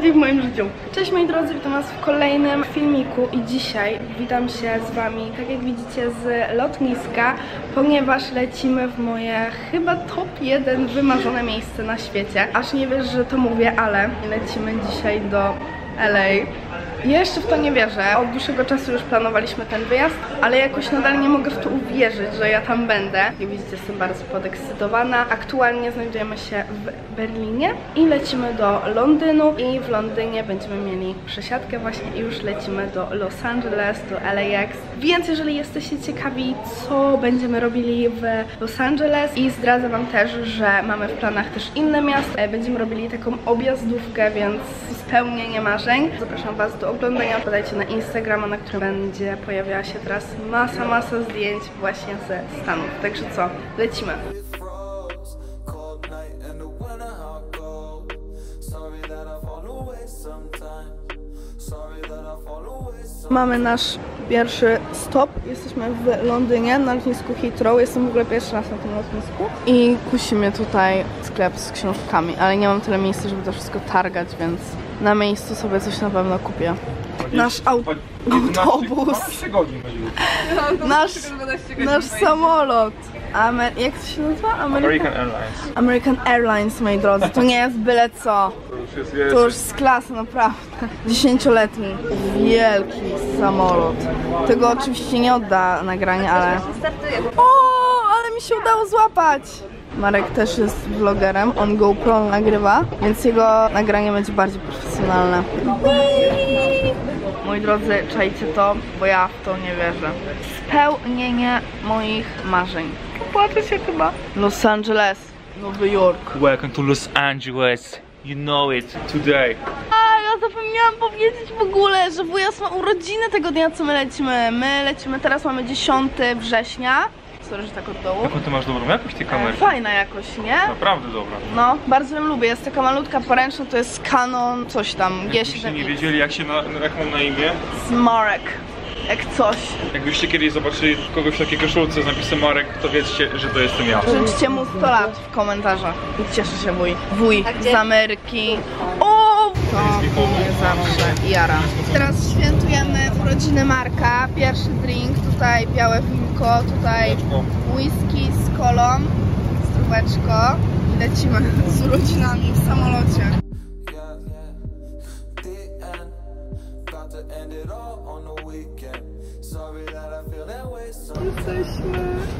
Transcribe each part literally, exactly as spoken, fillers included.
najbardziej w moim życiu. Cześć moi drodzy, witam was w kolejnym filmiku i dzisiaj witam się z wami, tak jak widzicie, z lotniska, ponieważ lecimy w moje chyba top jeden wymarzone miejsce na świecie. Aż nie wiesz, że to mówię, ale lecimy dzisiaj do L A. Ja jeszcze w to nie wierzę, od dłuższego czasu już planowaliśmy ten wyjazd, ale jakoś nadal nie mogę w to uwierzyć, że ja tam będę. Jak widzicie, jestem bardzo podekscytowana. Aktualnie znajdujemy się w Berlinie i lecimy do Londynu i w Londynie będziemy mieli przesiadkę właśnie i już lecimy do Los Angeles, do L A X. Więc jeżeli jesteście ciekawi, co będziemy robili w Los Angeles, i zdradzę wam też, że mamy w planach też inne miasta, będziemy robili taką objazdówkę, więc spełnienie marzeń. Zapraszam was do oglądania, podajcie na Instagrama, na którym będzie pojawiała się teraz masa, masa zdjęć właśnie ze Stanów. Także co? Lecimy! Mamy nasz pierwszy stop. Jesteśmy w Londynie na lotnisku Heathrow. Jestem w ogóle pierwszy raz na tym lotnisku. I kusi mnie tutaj sklep z książkami, ale nie mam tyle miejsca, żeby to wszystko targać, więc na miejscu sobie coś na pewno kupię. Nasz aut autobus. Nasz, nasz samolot. Amer jak to się nazywa? American, American Airlines. American Airlines, moi drodzy. To nie jest byle co. To już z klasy, naprawdę. Dziesięcioletni. Wielki samolot. Tego oczywiście nie odda nagrania, ale... O, ale mi się udało złapać! Marek też jest vlogerem, on GoPro nagrywa, więc jego nagranie będzie bardziej profesjonalne. Moi drodzy, czajcie to, bo ja w to nie wierzę. Spełnienie moich marzeń. Popłaczę się chyba. Los Angeles, Nowy Jork. Welcome to Los Angeles. You know it today. A, ja zapomniałam powiedzieć w ogóle, że wujas ma urodziny tego dnia, co my lecimy. My lecimy, teraz mamy dziesiątego września. Sorry, że tak od dołu. Jaką ty masz dobrą jakość tej kamery? Fajna jakoś, nie? Naprawdę dobra. No, bardzo ją lubię. Jest taka malutka, poręczna, to jest Canon, coś tam, G siedem X. Jakbyście nie wiedzieli, jak się na, jak mam na imię? Marek. Jak coś. Jakbyście kiedyś zobaczyli kogoś w takiej koszulce z napisem Marek, to wiedzcie, że to jestem ja. Życzcie mu sto lat w komentarzach. I cieszy się wuj. Wuj z Ameryki. O! To mnie zawsze jara. Teraz świętujemy urodziny Marka. Pierwszy drink, tutaj białe winko, tutaj whisky z kolą, zdróweczko. I lecimy z urodzinami w samolocie. Jesteśmy.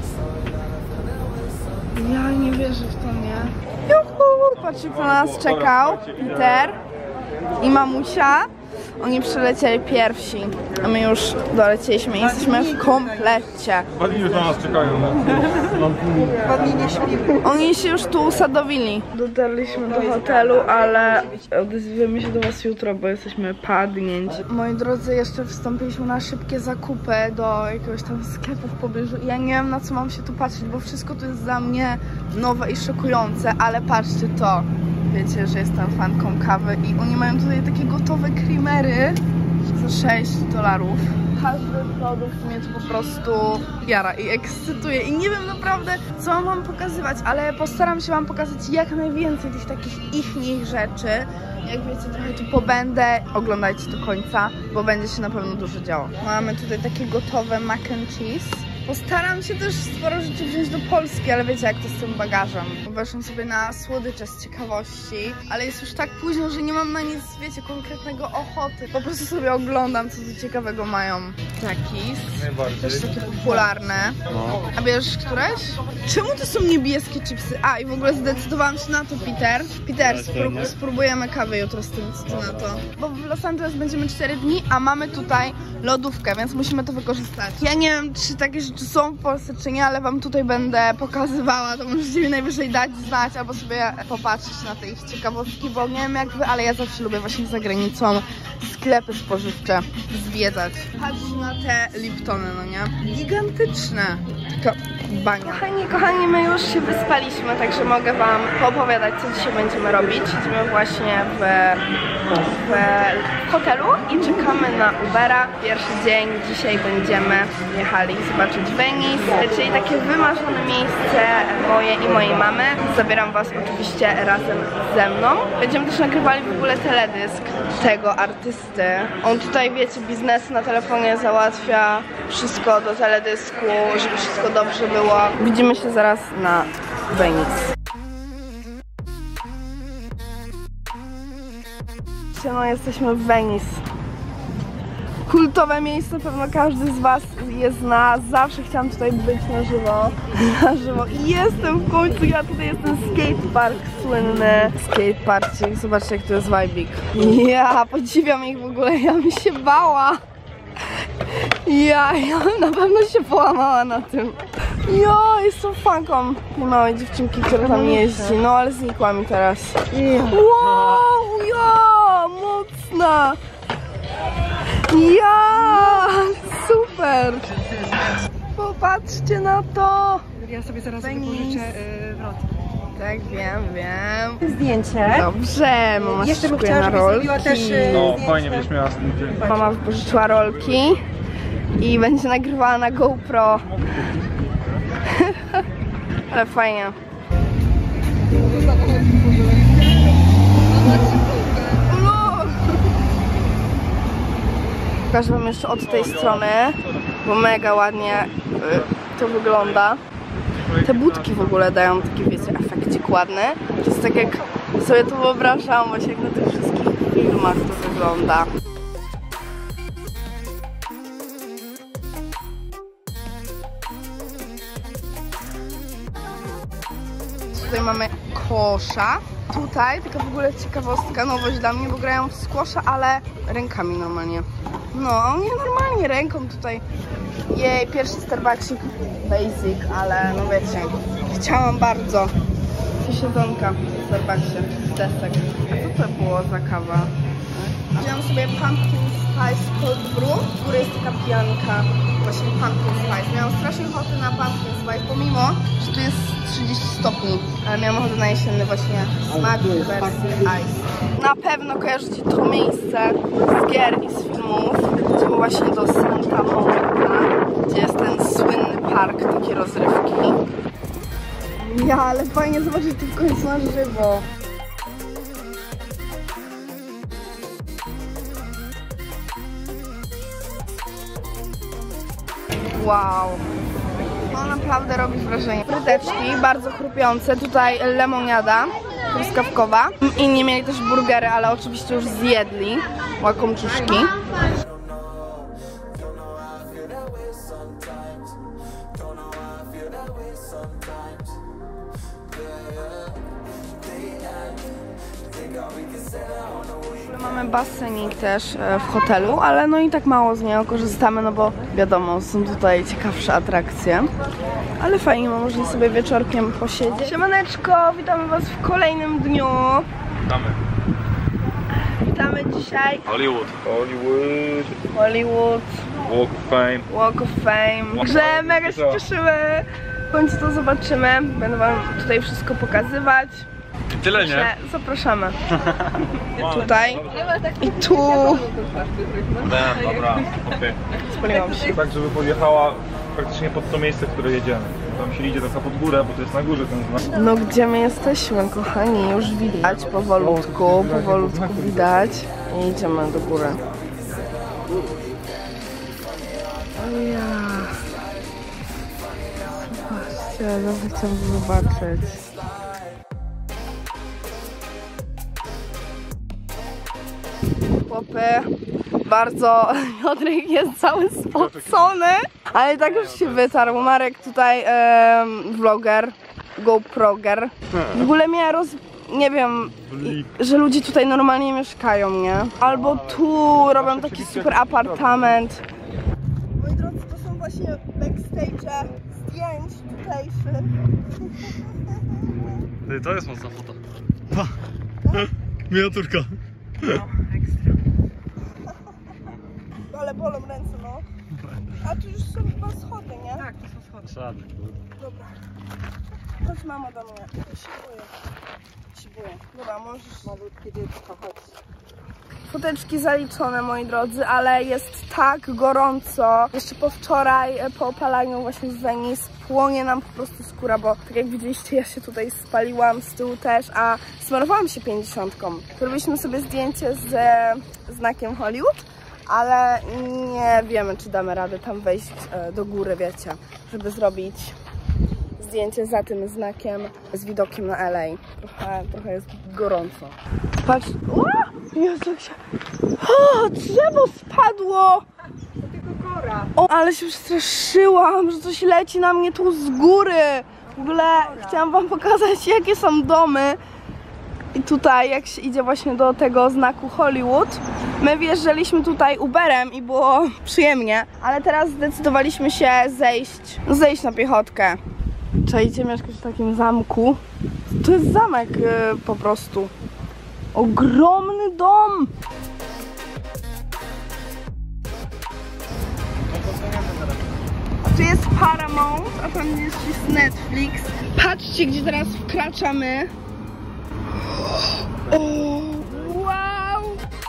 Ja nie wierzę w to, nie? Juhu! Patrzcie, kto na nas czekał. Peter i mamusia. Oni przylecieli pierwsi, a my już dolecieliśmy i jesteśmy w komplecie. Dwa dni już na nas czekają. Dwa dni nie śpimy. Oni się już tu usadowili. Dotarliśmy do hotelu, ale odezwiemy się do was jutro, bo jesteśmy padnięci. Moi drodzy, jeszcze wstąpiliśmy na szybkie zakupy do jakiegoś tam sklepu w pobliżu. Ja nie wiem, na co mam się tu patrzeć, bo wszystko tu jest dla mnie nowe i szokujące, ale patrzcie to. Wiecie, że jestem fanką kawy i oni mają tutaj takie gotowe creamery za sześć dolarów. Każdy produkt mnie to po prostu jara i ekscytuje i nie wiem naprawdę, co mam wam pokazywać, ale postaram się wam pokazać jak najwięcej tych takich ichnych rzeczy. Jak wiecie, trochę tu pobędę, oglądajcie do końca, bo będzie się na pewno dużo działo. Mamy tutaj takie gotowe mac and cheese. Postaram się też sporo rzeczy wziąć do Polski, ale wiecie jak to z tym bagażem. Weszłam sobie na słodycze z ciekawości, ale jest już tak późno, że nie mam na nic, wiecie, konkretnego ochoty. Po prostu sobie oglądam, co tu ciekawego mają. Takis, też takie popularne. No. A bierzesz któreś? Czemu to są niebieskie chipsy? A, i w ogóle zdecydowałam się na to, Peter. Peter, sprób spróbujemy kawy jutro z tym, co ty na to. Bo w Los Angeles będziemy cztery dni, a mamy tutaj lodówkę, więc musimy to wykorzystać. Ja nie wiem, czy takie rzeczy są w Polsce, czy nie, ale wam tutaj będę pokazywała, to możecie mi najwyżej dać znać, albo sobie popatrzeć na te ich ciekawostki, bo nie wiem jak wy, ale ja zawsze lubię właśnie za granicą sklepy spożywcze zwiedzać. Patrz na te Liptony, no nie? Gigantyczne. Taka bania. Kochani, kochani, my już się wyspaliśmy, także mogę wam poopowiadać, co dzisiaj będziemy robić. Siedzimy właśnie w, w hotelu i czekamy na Ubera. Pierwszy dzień, dzisiaj będziemy jechali zobaczyć zobaczyć Venice, czyli takie wymarzone miejsce moje i mojej mamy. Zabieram was oczywiście razem ze mną. Będziemy też nagrywali w ogóle teledysk tego artysty. On tutaj, wiecie, biznesy na telefonie załatwia, wszystko do teledysku, żeby wszystko dobrze było. Widzimy się zaraz na Venice. No, jesteśmy w Venice. Kultowe miejsce, pewno każdy z was je zna. Zawsze chciałam tutaj być na żywo. Na żywo. I jestem w końcu, ja tutaj jestem skatepark słynny. Skateparcik, zobaczcie jak tu jest vibik. Ja podziwiam ich w ogóle, ja bym się bała. Ja, ja na pewno się połamała na tym. Ja jestem fanką tej małej dziewczynki, która tam jeździ. No ale znikła mi teraz. Wow, ja, mocna. Ja, super. Popatrzcie na to. Ja sobie zaraz wypożyczę yy, wrot. Tak, wiem, wiem. Zdjęcie. Dobrze, mama Jeszcze bym szykuje chciała, na żebyś rolki. zrobiła też yy, No, zdjęcie. fajnie byś miała zdjęcie. Mama wypożyczyła rolki i będzie nagrywała na GoPro. Ale fajnie. Pokażę wam jeszcze od tej strony, bo mega ładnie y, to wygląda. Te budki w ogóle dają taki, wiecie, efekcik ładny. To jest tak jak sobie to wyobrażam, właśnie jak na tych wszystkich filmach to wygląda. Tutaj mamy kosza. Tutaj taka w ogóle ciekawostka, nowość dla mnie, bo grają w squasha, ale rękami normalnie. No, nie normalnie ręką tutaj. Jej, pierwszy Starbucksik basic, ale no wiecie, chciałam bardzo. Siedzonka w Starbucksie z desek. A co to było za kawa? Wziąłam sobie pumpkin spice cold brew, w której jest taka pianka, właśnie pumpkin spice. Miałam strasznie ochotę na pumpkin spice, pomimo, że tu jest trzydzieści stopni, ale miałam ochotę na jesienny właśnie smak w wersji ice. Na pewno kojarzycie to miejsce z gier i z filmów, gdzie właśnie do Santa Monica, gdzie jest ten słynny park, takie rozrywki. Ja, ale fajnie zobaczyć to w końcu na żywo. Wow, no naprawdę robi wrażenie. Fryteczki, bardzo chrupiące, tutaj lemoniada truskawkowa. Inni mieli też burgery, ale oczywiście już zjedli łakomczuszki. Mamy basenik też w hotelu, ale no i tak mało z niego korzystamy, no bo wiadomo, są tutaj ciekawsze atrakcje. Ale fajnie, bo można sobie wieczorkiem posiedzieć. Siemaneczko, witamy was w kolejnym dniu. Witamy. Witamy dzisiaj Hollywood. Hollywood. Hollywood. Walk of Fame. Walk of Fame. Także mega się cieszymy. W końcu to zobaczymy. Będę wam tutaj wszystko pokazywać. I tyle, nie? Zapraszamy. Tutaj i tu. Dobra, okej. Spaliłam się. Tak, żeby podjechała praktycznie pod to miejsce, w które jedziemy. Tam się idzie trochę pod górę, bo to jest na górze ten znak. No gdzie my jesteśmy, kochani? Już widać powolutku, powolutku widać. I idziemy do góry. O ja. Zobaczcie, zawsze chciałam zobaczyć. Chłopy, bardzo Piotrek jest cały spocony, ale tak już się wytarł. Marek tutaj e, vloger, GoProger. W ogóle mnie roz... nie wiem, że ludzie tutaj normalnie mieszkają, nie? Albo tu robią taki super apartament. Moi drodzy, to są właśnie backstage zdjęć tutejszych. Ty, to jest mocna foto. Miniaturka. No, ekstra. Ale bolą ręce, no. A tu już są chyba schody, nie? Tak, to są schody. Szady. Dobra. Chodź mama do mnie. Ja się boję. Się boję. Dobra, możesz... Malutkie dziecko, chodź. Foteczki zaliczone, moi drodzy, ale jest tak gorąco. Jeszcze po wczoraj, po opalaniu właśnie w Venice, płonie nam po prostu skóra, bo tak jak widzieliście, ja się tutaj spaliłam z tyłu też, a smarowałam się pięćdziesiątką. Zrobiliśmy sobie zdjęcie ze znakiem Hollywood, ale nie wiemy, czy damy radę tam wejść do góry, wiecie, żeby zrobić zdjęcie za tym znakiem z widokiem na L A. Trochę, trochę jest gorąco. Patrz, o! Jezu, jak się... O, drzewo spadło! To tylko kora. O, ale się przestraszyłam, że coś leci na mnie tu z góry. W ogóle chciałam wam pokazać, jakie są domy. I tutaj, jak się idzie właśnie do tego znaku Hollywood, my wjeżdżaliśmy tutaj Uberem i było przyjemnie, ale teraz zdecydowaliśmy się zejść, zejść na piechotkę. Trzeba idzie mieszkać w takim zamku. To jest zamek yy, po prostu. Ogromny dom! Tu jest Paramount, a tam jest Netflix. Patrzcie, gdzie teraz wkraczamy. O, wow!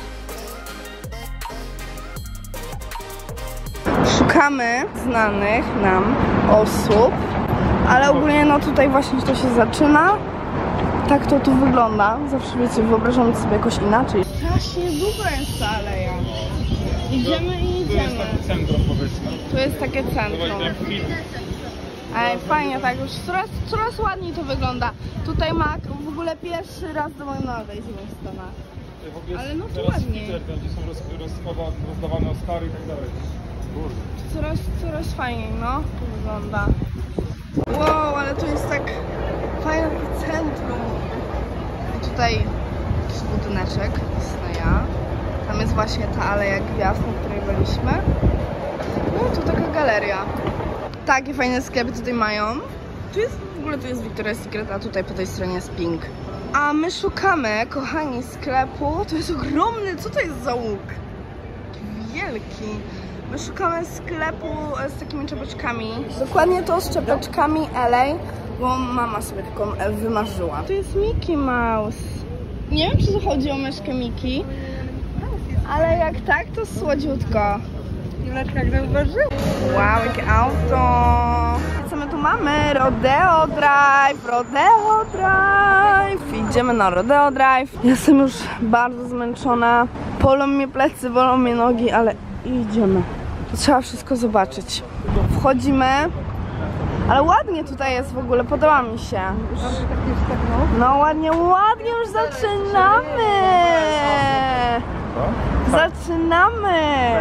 Szukamy znanych nam osób, ale ogólnie no tutaj właśnie to się zaczyna. Tak to tu wygląda. Zawsze wiecie, wyobrażam sobie jakoś inaczej. Strasznie długa jest ta aleja. Idziemy i idziemy. To jest takie centrum, powiedzmy. To jest takie centrum. Ej, fajnie, tak już coraz, coraz ładniej to wygląda. Tutaj ma w ogóle pierwszy raz do mojej nowej z Stanach. Ale no to ładniej. Gdzie są roz, roz, rozdawane Oscary i tak dalej. Coraz, coraz fajniej, no, to wygląda. Wow, ale to jest tak fajne takie centrum. I tutaj jakiś budyneczek, Disneya. Tam jest właśnie ta Aleja Gwiazd, na której byliśmy. No i tu taka galeria. Takie fajne sklepy tutaj mają. Tu jest, w ogóle tu jest Victoria's Secret, a tutaj po tej stronie jest Pink. A my szukamy, kochani, sklepu. To jest ogromny, co to jest za łuk? Wielki. My szukamy sklepu z takimi czapeczkami. Dokładnie to z czapeczkami L A, bo mama sobie taką wymarzyła. To jest Mickey Mouse. Nie wiem, czy to chodzi o myszkę Mickey, ale jak tak, to słodziutko. Juleczka, jak zauważyła. Wow, jakie auto! Co my tu mamy? Rodeo Drive, Rodeo Drive. Idziemy na Rodeo Drive. Jestem już bardzo zmęczona. Bolą mnie plecy, bolą mnie nogi, ale idziemy. To trzeba wszystko zobaczyć. Wchodzimy. Ale ładnie tutaj jest w ogóle, podoba mi się. Już... No ładnie, ładnie już zaczynamy. Zaczynamy.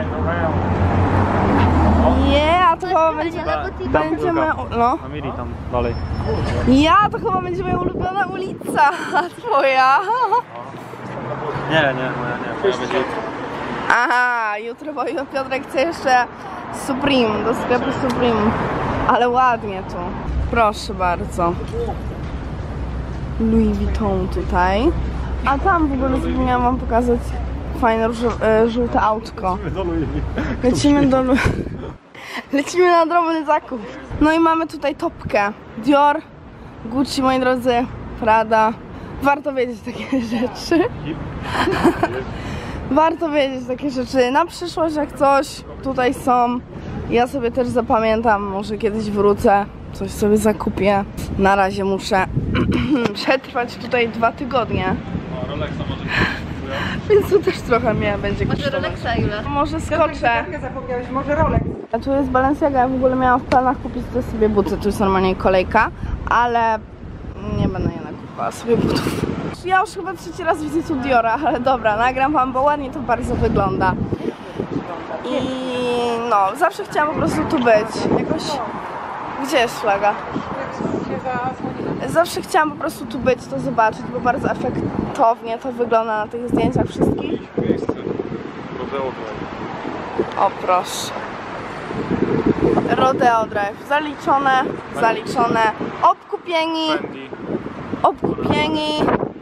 Nie, a to chyba będzie, będziemy, no. Amiri tam dalej. Ja, to chyba będzie moja ulubiona ulica, a twoja? Nie, nie, moja nie, moja będzie jutro. Aha, jutro, bo Piotrek chce jeszcze Supreme, do sklepu Supreme. Ale ładnie tu. Proszę bardzo. Louis Vuitton tutaj. A tam w ogóle zapomniałam wam pokazać fajne żółte autko. Lecimy do Louis. Lecimy na drobny zakup. No i mamy tutaj topkę. Dior, Gucci, moi drodzy, Prada. Warto wiedzieć takie rzeczy. Warto wiedzieć takie rzeczy. Na przyszłość, jak coś tutaj są. Ja sobie też zapamiętam, może kiedyś wrócę, coś sobie zakupię. Na razie muszę przetrwać tutaj dwa tygodnie. O, Rolexa może Więc to też trochę mnie będzie kosztować. Może Rolexa ile? Może skoczę. Zapomniałeś, może Rolex. A tu jest Balenciaga, ja w ogóle miałam w planach kupić te sobie buty, tu jest normalnie kolejka, ale nie będę jednak kupowała sobie butów. Ja już chyba trzeci raz widzę tu Diora, ale dobra, nagram wam, bo ładnie to bardzo wygląda. I no, zawsze chciałam po prostu tu być. Jakoś... Gdzie jest flaga? Zawsze chciałam po prostu tu być, to zobaczyć, bo bardzo efektownie to wygląda na tych zdjęciach wszystkich. miejsce. Rodeo Drive. O proszę. Rodeo Drive. Zaliczone, zaliczone. Obkupieni, Fendi. obkupieni.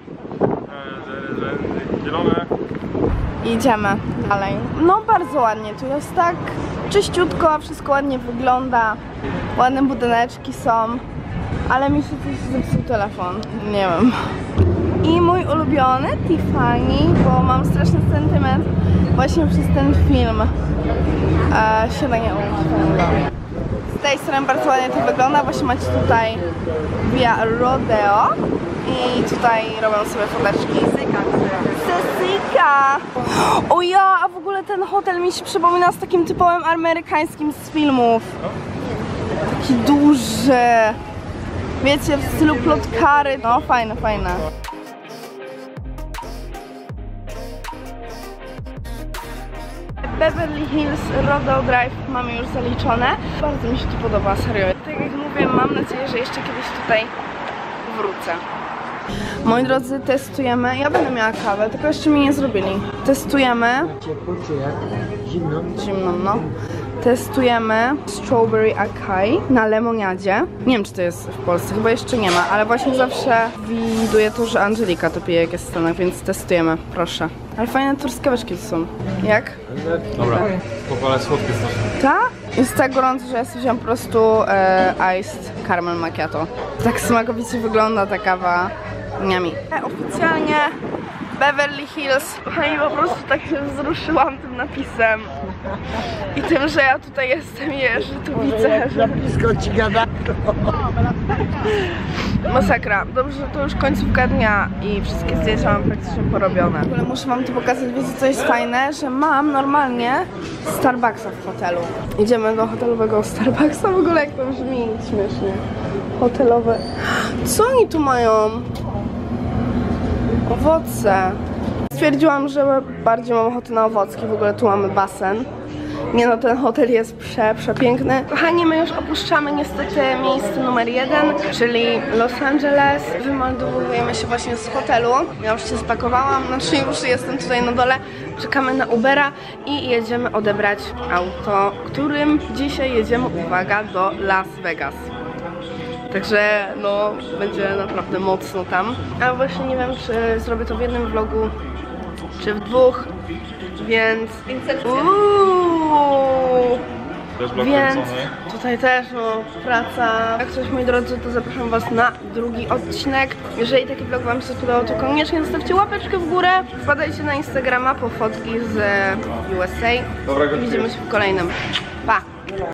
Zielone. Idziemy dalej. No bardzo ładnie, tu jest tak czyściutko, wszystko ładnie wygląda. Ładne budyneczki są, ale mi się coś zepsuł telefon, nie wiem. I mój ulubiony Tiffany, bo mam strasznie śmieszny sentyment właśnie przez ten film e, Siadanie ołówkowego. Z tej strony bardzo ładnie to wygląda, właśnie macie tutaj Via Rodeo i tutaj robią sobie foteczki. Sesyka! O ja, a w ogóle ten hotel mi się przypomina z takim typowym amerykańskim z filmów. Taki duży. Wiecie, w stylu plotkary. No, fajne, fajne. Beverly Hills Rodeo Drive mamy już zaliczone. Bardzo mi się to podoba, serio. Tak jak mówię, mam nadzieję, że jeszcze kiedyś tutaj wrócę. Moi drodzy, testujemy. Ja będę miała kawę, tylko jeszcze mi nie zrobili. Testujemy. Ciepło czy jak? Zimno? Zimno, no. Testujemy Strawberry Acai na lemoniadzie. Nie wiem, czy to jest w Polsce, chyba jeszcze nie ma, ale właśnie zawsze widuję to, że Angelika to pije jak jest w Stanach, więc testujemy, proszę. Ale fajne truskaweczki to są. Jak? Dobra, popalę słodkie strasznie. Ta? Jest tak gorąco, że ja sobie wziąłem po prostu e, iced caramel macchiato. Tak smakowicie wygląda ta kawa. Niami. Oficjalnie Beverly Hills. I po prostu tak się wzruszyłam tym napisem. I tym, że ja tutaj jestem i że tu widzę, że... blisko ci gada. Masakra. Dobrze, że to już końcówka dnia i wszystkie zdjęcia mam praktycznie porobione. W ogóle muszę wam to pokazać, wiecie co jest fajne? Że mam normalnie Starbucksa w hotelu. Idziemy do hotelowego Starbucksa, w ogóle jak to brzmi śmiesznie. Hotelowe. Co oni tu mają? Owoce. Stwierdziłam, że bardziej mam ochotę na owocki. W ogóle tu mamy basen. Nie no, ten hotel jest prze, przepiękny. Kochani, my już opuszczamy niestety miejsce numer jeden, czyli Los Angeles. Wymeldowujemy się właśnie z hotelu. Ja już się spakowałam, znaczy już jestem tutaj na dole. Czekamy na Ubera i jedziemy odebrać auto, którym dzisiaj jedziemy, uwaga, do Las Vegas. Także no, będzie naprawdę mocno tam. Ale właśnie nie wiem, czy zrobię to w jednym vlogu, czy w dwóch, więc... Uuu, Też blok więc kręcony. tutaj też no, praca. Jak coś, moi drodzy, to zapraszam was na drugi odcinek. Jeżeli taki vlog wam się spodobał, to koniecznie zostawcie łapeczkę w górę. Wpadajcie na Instagrama po fotki z U S A. Dobra, I widzimy się w kolejnym. Pa!